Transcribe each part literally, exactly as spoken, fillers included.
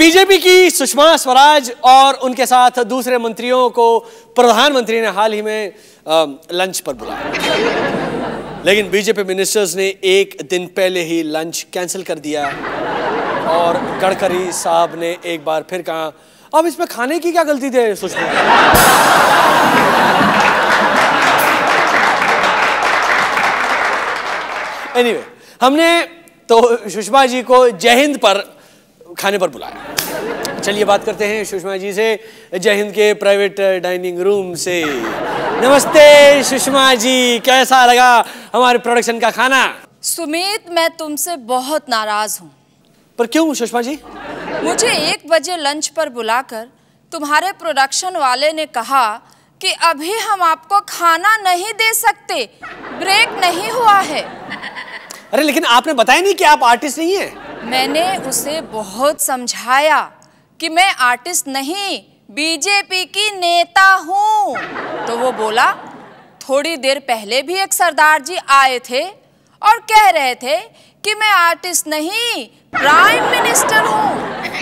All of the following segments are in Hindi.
बीजेपी की सुषमा स्वराज और उनके साथ दूसरे मंत्रियों को प्रधानमंत्री ने हाल ही में आ, लंच पर बुलाया, लेकिन बीजेपी मिनिस्टर्स ने एक दिन पहले ही लंच कैंसिल कर दिया और गडकरी साहब ने एक बार फिर कहा, अब इसमें खाने की क्या गलती थी सुषमा? एनीवे anyway, हमने तो सुषमा जी को जय हिंद पर खाने पर बुलाया। चलिए बात करते हैं सुषमा जी से जय हिंद के प्राइवेट डाइनिंग रूम से। नमस्ते सुषमा जी, कैसा लगा हमारे प्रोडक्शन का खाना? सुमित, मैं तुमसे बहुत नाराज हूँ। पर क्यों सुषमा जी? मुझे एक बजे लंच पर बुलाकर तुम्हारे प्रोडक्शन वाले ने कहा कि अभी हम आपको खाना नहीं दे सकते, ब्रेक नहीं हुआ है। अरे लेकिन आपने बताया नहीं कि आप आर्टिस्ट नहीं हैं। मैंने उसे बहुत समझाया कि मैं आर्टिस्ट नहीं, बीजेपी की नेता हूँ। तो वो बोला, थोड़ी देर पहले भी एक सरदार जी आए थे और कह रहे थे कि मैं आर्टिस्ट नहीं, प्राइम मिनिस्टर हूँ।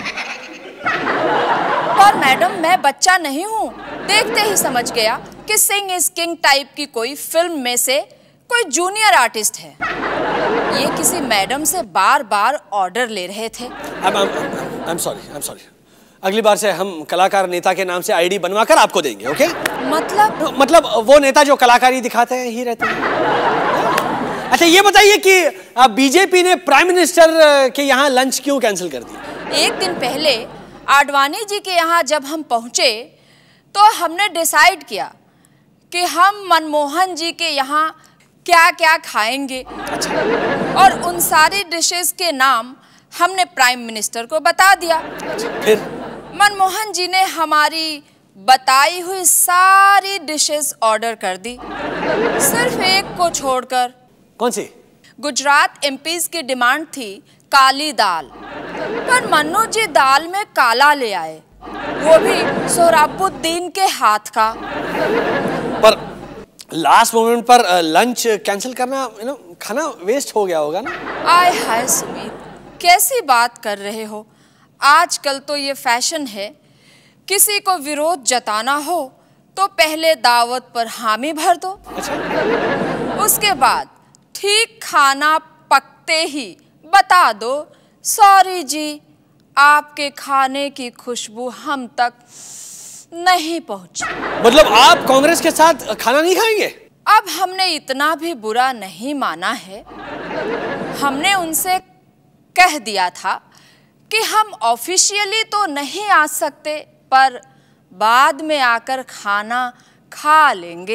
पर मैडम, मैं बच्चा नहीं हूँ, देखते ही समझ गया कि सिंग इज किंग टाइप की कोई फिल्म में से कोई जूनियर आर्टिस्ट है। ये किसी मैडम से बार बार ऑर्डर ले रहे थे। I'm, I'm, I'm sorry, I'm sorry. अगली बार से हम कलाकार नेता के नाम से आईडी बनवाकर आपको देंगे, ओके? मतलब? मतलब वो नेता जो कलाकारी दिखाते हैं ही रहते हैं। अच्छा ये बताइए कि बीजेपी ने प्राइम मिनिस्टर के यहाँ लंच क्यों कैंसिल कर दिया? एक दिन पहले आडवाणी जी के यहाँ जब हम पहुंचे तो हमने डिसाइड किया कि हम मनमोहन जी के यहाँ क्या क्या खाएंगे। अच्छा। और उन सारी डिशेस के नाम हमने प्राइम मिनिस्टर को बता दिया। अच्छा, फिर मनमोहन जी ने हमारी बताई हुई सारी डिशेस ऑर्डर कर दी, सिर्फ एक को छोड़कर। कौन सी? गुजरात एमपीज की डिमांड थी काली दाल, पर मन्नू जी दाल में काला ले आए, वो भी सोहराबुद्दीन के हाथ का। पर लास्ट मोमेंट पर लंच कैंसिल करना, यू नो, खाना वेस्ट हो गया होगा ना? आय हाय सुमित, कैसी बात कर रहे हो? आजकल तो ये फैशन है, किसी को विरोध जताना हो तो पहले दावत पर हामी भर दो। अच्छा। उसके बाद ठीक खाना पकते ही बता दो, सॉरी जी, आपके खाने की खुशबू हम तक नहीं पहुंची। मतलब आप कांग्रेस के साथ खाना नहीं खाएंगे? अब हमने इतना भी बुरा नहीं माना है। हमने उनसे कह दिया था कि हम ऑफिशियली तो नहीं आ सकते, पर बाद में आकर खाना खा लेंगे।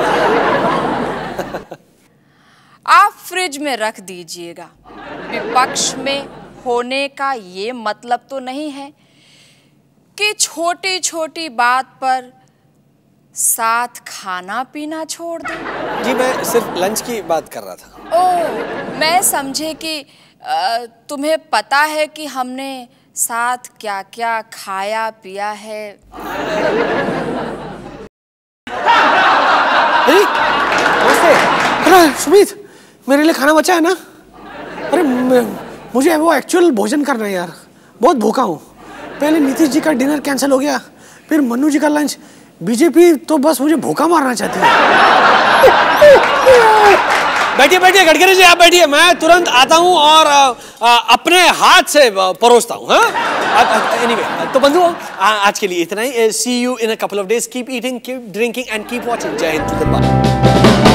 आप फ्रिज में रख दीजिएगा। विपक्ष में होने का ये मतलब तो नहीं है कि छोटी छोटी बात पर साथ खाना पीना छोड़ दें। जी मैं सिर्फ लंच की बात कर रहा था। ओह, मैं समझे कि आ, तुम्हें पता है कि हमने साथ क्या क्या खाया पिया है। अरे सुमित, मेरे लिए खाना बचा है ना? अरे मुझे वो एक्चुअल भोजन करना है यार, बहुत भूखा हूँ। पहले नीतीश जी का डिनर कैंसिल हो गया, फिर मन्नू जी का लंच। बीजेपी तो बस मुझे भूखा मारना चाहती है। बैठिए बैठिए गडकरी जी, आप बैठिए, मैं तुरंत आता हूँ और आ, आ, अपने हाथ से परोसता हूँ। हाँ एनीवे, तो बंधुओं आज के लिए इतना ही। See you in a couple of days. Keep eating, keep drinking and keep watching. Jai Hind.